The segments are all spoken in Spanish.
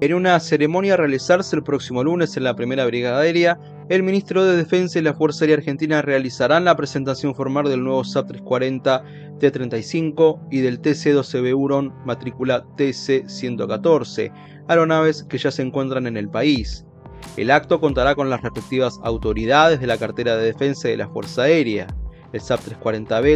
En una ceremonia a realizarse el próximo lunes en la Primera Brigada Aérea, el Ministro de Defensa y la Fuerza Aérea Argentina realizarán la presentación formal del nuevo SAP 340 T-35 y del TC-12B Huron matrícula TC-114, aeronaves que ya se encuentran en el país. El acto contará con las respectivas autoridades de la cartera de defensa y de la Fuerza Aérea. El SAP 340B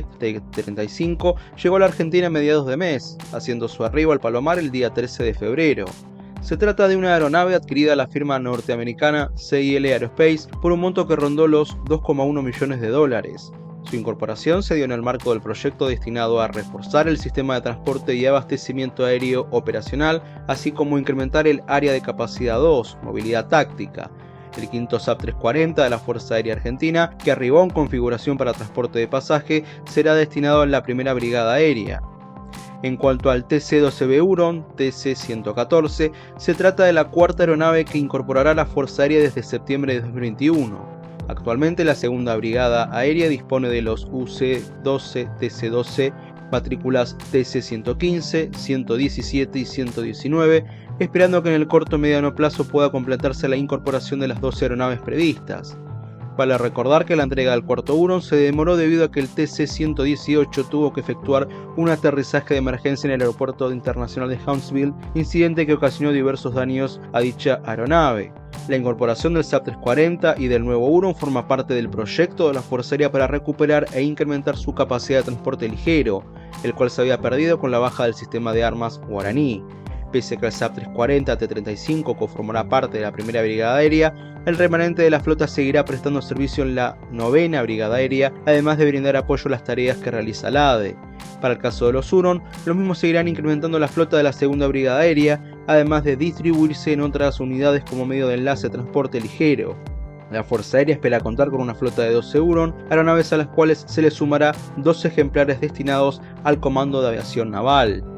T-35 llegó a la Argentina a mediados de mes, haciendo su arribo al Palomar el día 13 de febrero. Se trata de una aeronave adquirida a la firma norteamericana CIL Aerospace por un monto que rondó los 2,1 millones de dólares. Su incorporación se dio en el marco del proyecto destinado a reforzar el sistema de transporte y abastecimiento aéreo operacional, así como incrementar el área de capacidad 2, movilidad táctica. El quinto SAP 340 de la Fuerza Aérea Argentina, que arribó en configuración para transporte de pasaje, será destinado en la Primera Brigada Aérea. En cuanto al TC-12B Huron, TC-114, se trata de la cuarta aeronave que incorporará la Fuerza Aérea desde septiembre de 2021. Actualmente la Segunda Brigada Aérea dispone de los UC-12 TC-12 matrículas TC-115, 117 y 119, esperando que en el corto y mediano plazo pueda completarse la incorporación de las 12 aeronaves previstas. Vale recordar que la entrega del cuarto Huron se demoró debido a que el TC-118 tuvo que efectuar un aterrizaje de emergencia en el aeropuerto internacional de Huntsville, incidente que ocasionó diversos daños a dicha aeronave. La incorporación del SAP 340 y del nuevo Huron forma parte del proyecto de la Fuerza Aérea para recuperar e incrementar su capacidad de transporte ligero, el cual se había perdido con la baja del sistema de armas guaraní. Pese a que el SAP 340 T-35 conformará parte de la Primera Brigada Aérea, el remanente de la flota seguirá prestando servicio en la Novena Brigada Aérea, además de brindar apoyo a las tareas que realiza la ADE. Para el caso de los Huron, los mismos seguirán incrementando la flota de la Segunda Brigada Aérea, además de distribuirse en otras unidades como medio de enlace de transporte ligero. La Fuerza Aérea espera contar con una flota de 12 Huron, aeronaves a las cuales se le sumará 2 ejemplares destinados al Comando de Aviación Naval.